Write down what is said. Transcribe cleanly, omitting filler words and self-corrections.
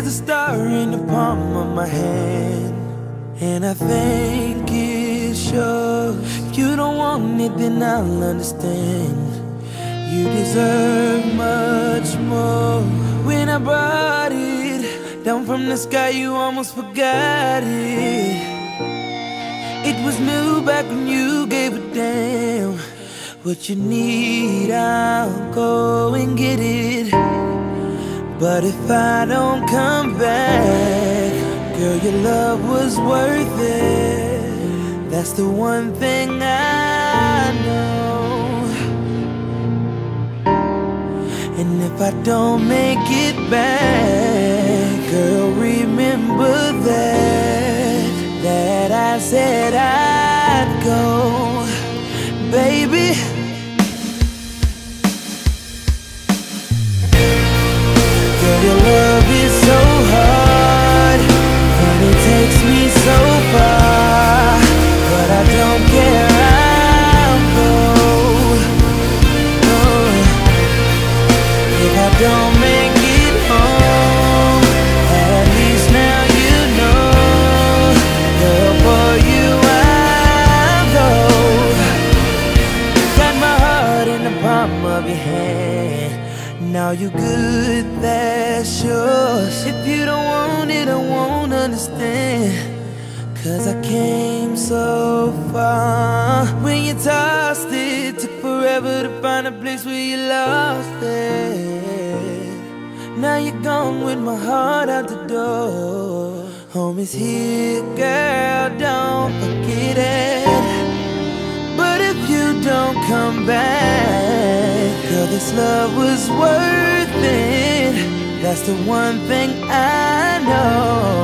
a star in the palm of my hand, and I think it shows. If you don't want it, then I'll understand. You deserve much more. When I brought it down from the sky, you almost forgot it. It was new back when you gave a damn. What you need, I'll go and get it. But if I don't come back, girl, your love was worth it. That's the one thing I know. And if I don't make it back, girl, remember that I said I'd go, baby. Girl, your love is so hard, and it takes me so far, but I don't care, I'll go. Oh, if I don't make it home, at least now you know, girl, for you I'll go. Got my heart in the palm of your hand. Now you good, that's yours. If you don't want it, I won't understand, 'cause I came so far. When you tossed it, took forever to find a place where you lost it. Now you're gone with my heart out the door. Home is here, girl, don't forget it. But if you don't come back, girl, this love was worth it. That's the one thing I know.